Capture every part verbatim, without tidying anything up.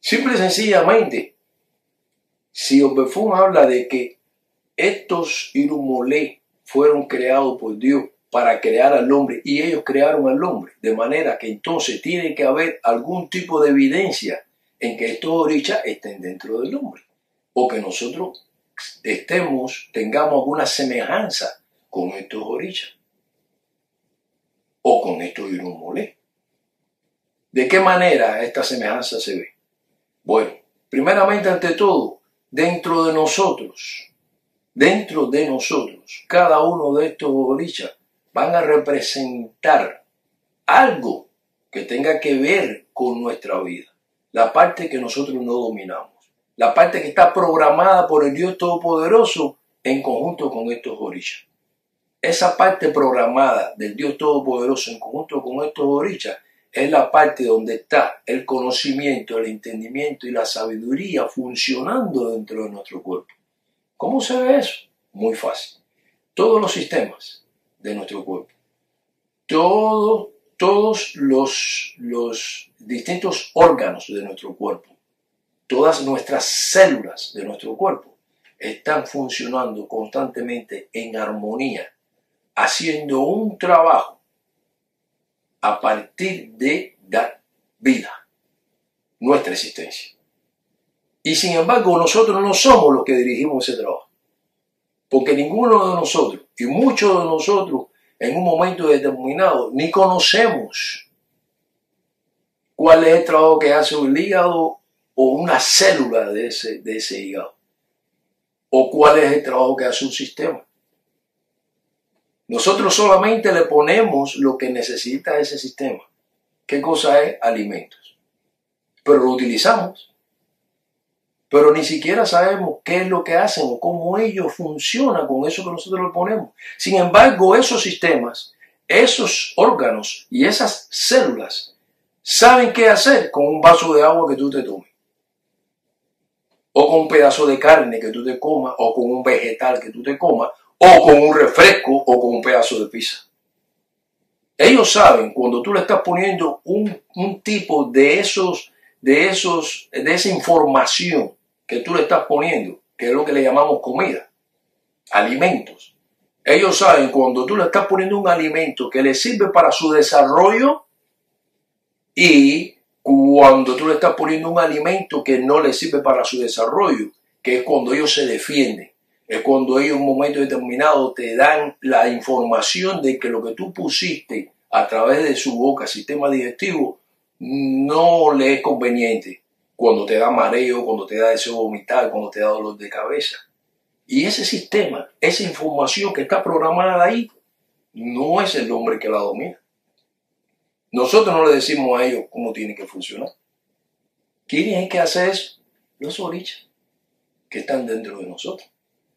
Simple y sencillamente, si Obefun habla de que estos Irumolé fueron creados por Dios para crear al hombre y ellos crearon al hombre, de manera que entonces tiene que haber algún tipo de evidencia en que estos orichas estén dentro del hombre, o que nosotros estemos, tengamos alguna semejanza con estos orichas o con estos Irumolé. ¿De qué manera esta semejanza se ve? Bueno, primeramente, ante todo, dentro de nosotros, dentro de nosotros, cada uno de estos orichas van a representar algo que tenga que ver con nuestra vida, la parte que nosotros no dominamos, la parte que está programada por el Dios Todopoderoso en conjunto con estos orichas. Esa parte programada del Dios Todopoderoso en conjunto con estos orichas es la parte donde está el conocimiento, el entendimiento y la sabiduría funcionando dentro de nuestro cuerpo. ¿Cómo se ve eso? Muy fácil. Todos los sistemas de nuestro cuerpo, todo, todos los, los distintos órganos de nuestro cuerpo, todas nuestras células de nuestro cuerpo están funcionando constantemente en armonía, haciendo un trabajo a partir de dar vida, nuestra existencia. Y sin embargo, nosotros no somos los que dirigimos ese trabajo. Porque ninguno de nosotros, y muchos de nosotros, en un momento determinado, ni conocemos cuál es el trabajo que hace el hígado o una célula de ese, de ese hígado. O cuál es el trabajo que hace un sistema. Nosotros solamente le ponemos lo que necesita ese sistema. ¿Qué cosa es? Alimentos. Pero lo utilizamos. Pero ni siquiera sabemos qué es lo que hacen o cómo ellos funcionan con eso que nosotros le ponemos. Sin embargo, esos sistemas, esos órganos y esas células saben qué hacer con un vaso de agua que tú te tomes. O con un pedazo de carne que tú te comas, o con un vegetal que tú te comas, o con un refresco, o con un pedazo de pizza. Ellos saben cuando tú le estás poniendo un, un tipo de esos, de esos, de esa información que tú le estás poniendo, que es lo que le llamamos comida, alimentos. Ellos saben cuando tú le estás poniendo un alimento que le sirve para su desarrollo y cuando tú le estás poniendo un alimento que no le sirve para su desarrollo, que es cuando ellos se defienden. Es cuando ellos en un momento determinado te dan la información de que lo que tú pusiste a través de su boca, sistema digestivo, no le es conveniente. Cuando te da mareo, cuando te da deseo de vomitar, cuando te da dolor de cabeza. Y ese sistema, esa información que está programada ahí, no es el hombre que la domina. Nosotros no le decimos a ellos cómo tiene que funcionar. ¿Quién es que hace eso? Los orichas que están dentro de nosotros.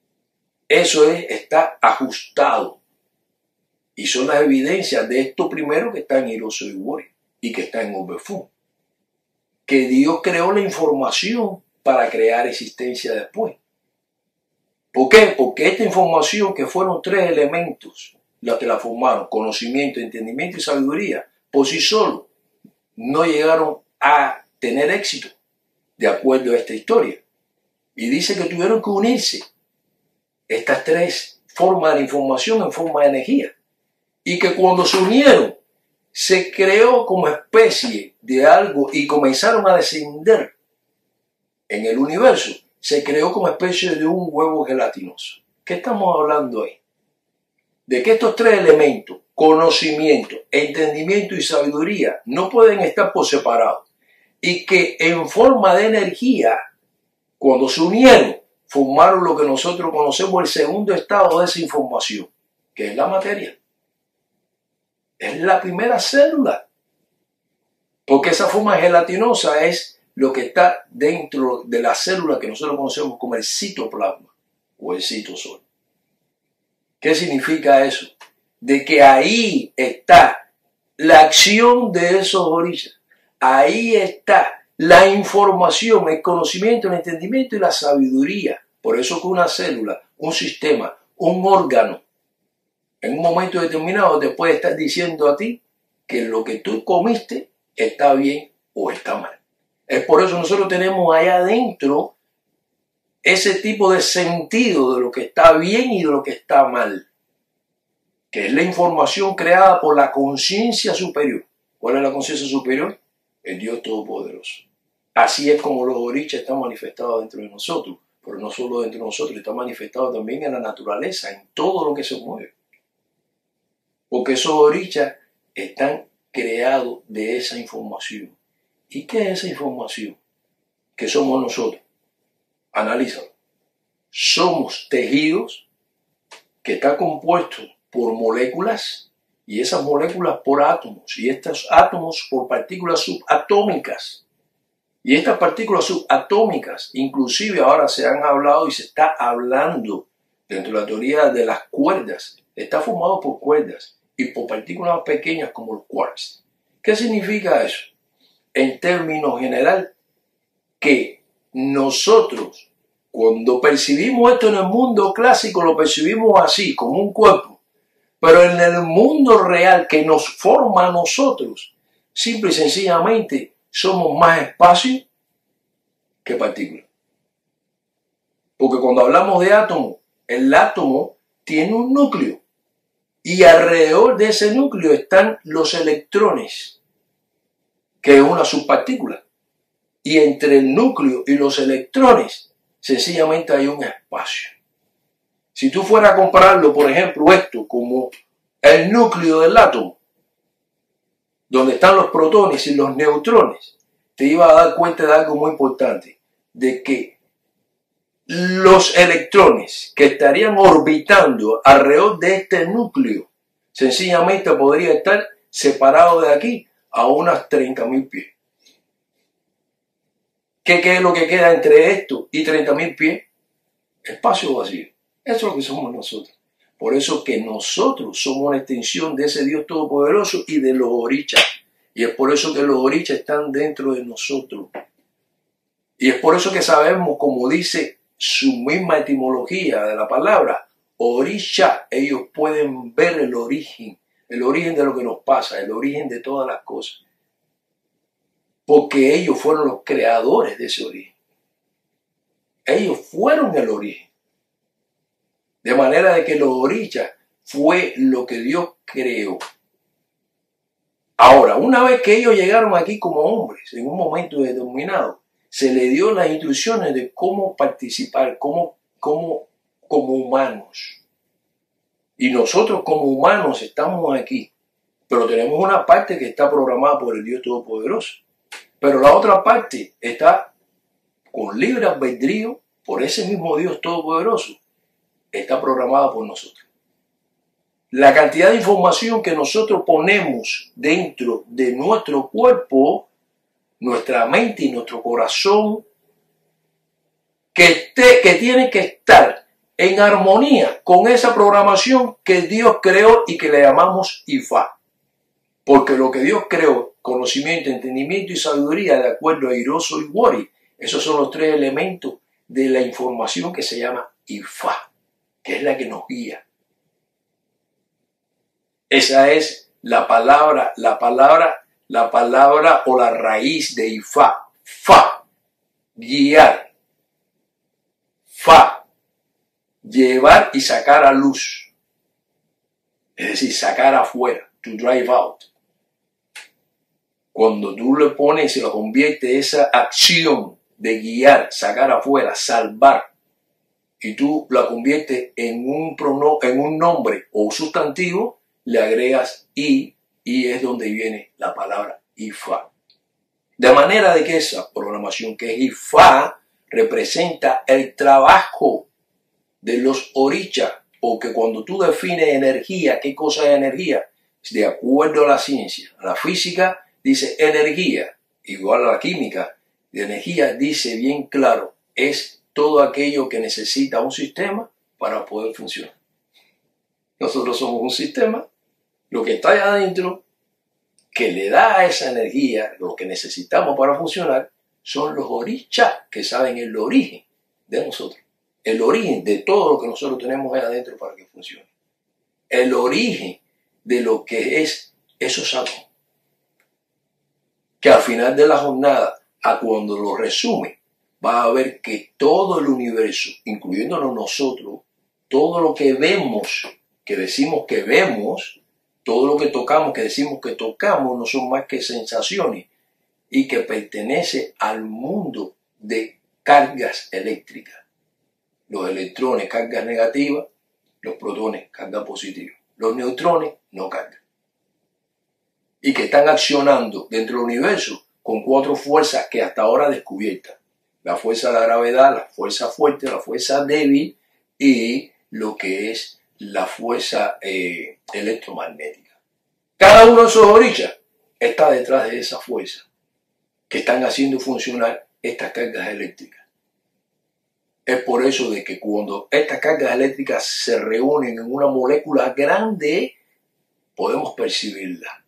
Eso es, está ajustado. Y son las evidencias de esto primero que está en Hiroso Iwori y que está en Obefun. Que Dios creó la información para crear existencia después. ¿Por qué? Porque esta información, que fueron tres elementos los que la formaron, conocimiento, entendimiento y sabiduría, por sí solos, no llegaron a tener éxito, de acuerdo a esta historia. Y dice que tuvieron que unirse estas tres formas de información en forma de energía. Y que cuando se unieron, se creó como especie de algo y comenzaron a descender en el universo. Se creó como especie de un huevo gelatinoso. ¿Qué estamos hablando ahí? De que estos tres elementos, conocimiento, entendimiento y sabiduría, no pueden estar por separado. Y que en forma de energía, cuando se unieron, formaron lo que nosotros conocemos el segundo estado de esa información, que es la materia. Es la primera célula. Porque esa forma gelatinosa es lo que está dentro de la célula que nosotros conocemos como el citoplasma o el citosol. ¿Qué significa eso? De que ahí está la acción de esos orichas. Ahí está la información, el conocimiento, el entendimiento y la sabiduría. Por eso que una célula, un sistema, un órgano, en un momento determinado te puede estar diciendo a ti que lo que tú comiste está bien o está mal. Es por eso que nosotros tenemos allá adentro ese tipo de sentido de lo que está bien y de lo que está mal, que es la información creada por la conciencia superior. ¿Cuál es la conciencia superior? El Dios Todopoderoso. Así es como los orichas están manifestados dentro de nosotros, pero no solo dentro de nosotros, están manifestados también en la naturaleza, en todo lo que se mueve. Porque esos orichas están creados de esa información. ¿Y qué es esa información? Que somos nosotros. Analízalo. Somos tejidos que están compuestos por moléculas y esas moléculas por átomos y estos átomos por partículas subatómicas. Y estas partículas subatómicas, inclusive ahora se han hablado y se está hablando dentro de la teoría de las cuerdas, está formado por cuerdas y por partículas pequeñas como los quarks. ¿Qué significa eso? En términos general, que nosotros, cuando percibimos esto en el mundo clásico, lo percibimos así, como un cuerpo. Pero en el mundo real que nos forma a nosotros, simple y sencillamente somos más espacio que partículas. Porque cuando hablamos de átomo, el átomo tiene un núcleo. Y alrededor de ese núcleo están los electrones, que es una subpartícula. Y entre el núcleo y los electrones, sencillamente hay un espacio. Si tú fueras a compararlo, por ejemplo, esto como el núcleo del átomo, donde están los protones y los neutrones, te iba a dar cuenta de algo muy importante, de que los electrones que estarían orbitando alrededor de este núcleo, sencillamente podría estar separado de aquí a unas treinta mil pies. ¿Qué, ¿Qué es lo que queda entre esto y treinta mil pies? Espacio vacío. Eso es lo que somos nosotros. Por eso que nosotros somos una extensión de ese Dios Todopoderoso y de los orichas. Y es por eso que los orichas están dentro de nosotros. Y es por eso que sabemos, como dice su misma etimología de la palabra, orisha, ellos pueden ver el origen, el origen de lo que nos pasa, el origen de todas las cosas. Porque ellos fueron los creadores de ese origen. Ellos fueron el origen. De manera de que los orichas fue lo que Dios creó. Ahora, una vez que ellos llegaron aquí como hombres, en un momento determinado, se les dio las instrucciones de cómo participar, cómo, cómo, como humanos. Y nosotros como humanos estamos aquí, pero tenemos una parte que está programada por el Dios Todopoderoso. Pero la otra parte está con libre albedrío por ese mismo Dios Todopoderoso. Está programada por nosotros. La cantidad de información que nosotros ponemos dentro de nuestro cuerpo, nuestra mente y nuestro corazón, que, esté, que tiene que estar en armonía con esa programación que Dios creó y que le llamamos Ifá. Porque lo que Dios creó, conocimiento, entendimiento y sabiduría, de acuerdo a Hiroso y Wori, esos son los tres elementos de la información que se llama Ifá, que es la que nos guía. Esa es la palabra, la palabra, la palabra o la raíz de Ifá. Fa, guiar. Fa, llevar y sacar a luz. Es decir, sacar afuera, to drive out. Cuando tú le pones y lo conviertes esa acción de guiar, sacar afuera, salvar, y tú la conviertes en un, prono, en un nombre o sustantivo, le agregas i, y es donde viene la palabra Ifá. De manera de que esa programación que es Ifá representa el trabajo de los orichas, porque cuando tú defines energía, ¿qué cosa es energía? De acuerdo a la ciencia, a la física dice energía, igual a la química, de energía dice bien claro, es todo aquello que necesita un sistema para poder funcionar. Nosotros somos un sistema, lo que está allá adentro, que le da esa energía, lo que necesitamos para funcionar, son los orichas que saben el origen de nosotros. El origen de todo lo que nosotros tenemos allá adentro para que funcione. El origen de lo que es esos átomos. Que al final de la jornada a cuando lo resume, va a ver que todo el universo, incluyéndonos nosotros, todo lo que vemos, que decimos que vemos, todo lo que tocamos, que decimos que tocamos, no son más que sensaciones y que pertenece al mundo de cargas eléctricas. Los electrones, cargas negativas, los protones, carga positiva. Los neutrones, no cargan. Y que están accionando dentro del universo con cuatro fuerzas que hasta ahora descubiertas. La fuerza de la gravedad, la fuerza fuerte, la fuerza débil y lo que es la fuerza eh, electromagnética. Cada uno de esos orillas está detrás de esa fuerza que están haciendo funcionar estas cargas eléctricas. Es por eso de que cuando estas cargas eléctricas se reúnen en una molécula grande, podemos percibirla.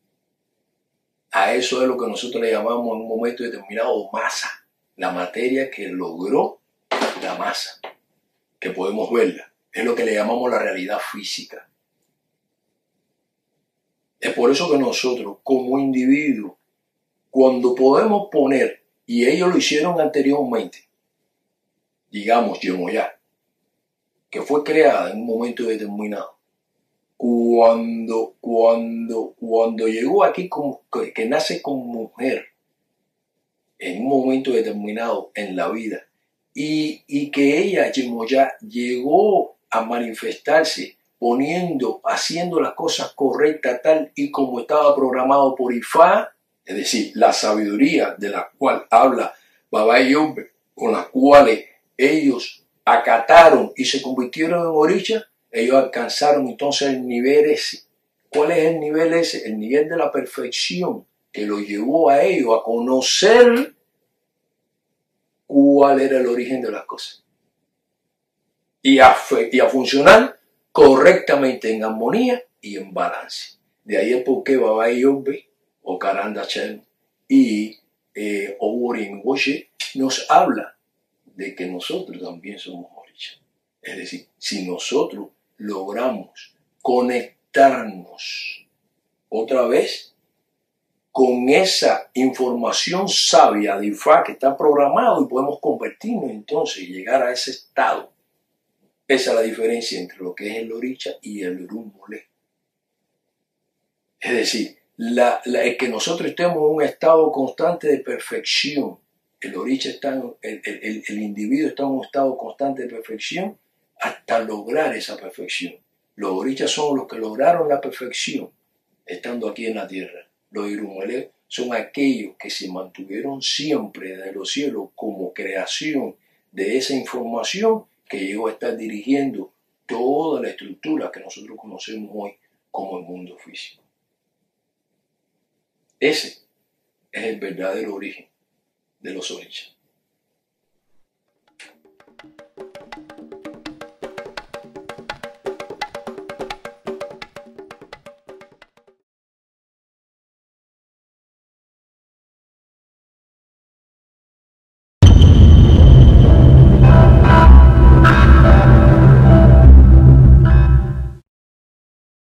A eso es lo que nosotros le llamamos en un momento determinado masa. La materia que logró la masa, que podemos verla. Es lo que le llamamos la realidad física. Es por eso que nosotros, como individuos, cuando podemos poner, y ellos lo hicieron anteriormente, digamos Yemoyá, que fue creada en un momento determinado, cuando, cuando, cuando llegó aquí, como, que, que nace como mujer, en un momento determinado en la vida, y, y que ella, Yemoyá, llegó a manifestarse poniendo, haciendo las cosas correctas tal y como estaba programado por Ifá, es decir, la sabiduría de la cual habla Baba y Yombe, con las cuales ellos acataron y se convirtieron en orisha, ellos alcanzaron entonces el nivel ese. ¿Cuál es el nivel ese? El nivel de la perfección que los llevó a ellos a conocer cuál era el origen de las cosas y a, y a funcionar correctamente en armonía y en balance. De ahí es por qué Baba y Yombe, o Karanda Chen y eh, Oworin Woshe nos habla de que nosotros también somos orisha. Es decir, si nosotros logramos conectarnos otra vez con esa información sabia de Ifá que está programado y podemos convertirnos entonces y llegar a ese estado. Esa es la diferencia entre lo que es el orisha y el Urumolé. Es decir, la, la, el que nosotros estemos en un estado constante de perfección, el orisha está en, el, el, el individuo está en un estado constante de perfección hasta lograr esa perfección. Los orishas son los que lograron la perfección estando aquí en la tierra. Los Irumolé son aquellos que se mantuvieron siempre desde los cielos como creación de esa información que llegó a estar dirigiendo toda la estructura que nosotros conocemos hoy como el mundo físico. Ese es el verdadero origen de los orishas.